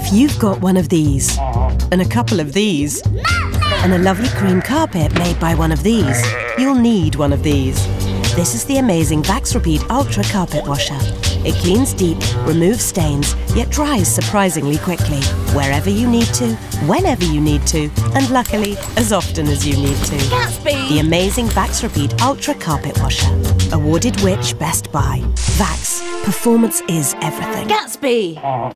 If you've got one of these, and a couple of these, and a lovely cream carpet made by one of these, you'll need one of these. This is the amazing Rapide Ultra Carpet Washer. It cleans deep, removes stains, yet dries surprisingly quickly, wherever you need to, whenever you need to, and luckily, as often as you need to. Gatsby! The amazing Rapide Ultra Carpet Washer. Awarded Which Best Buy. Vax. Performance is everything. Gatsby!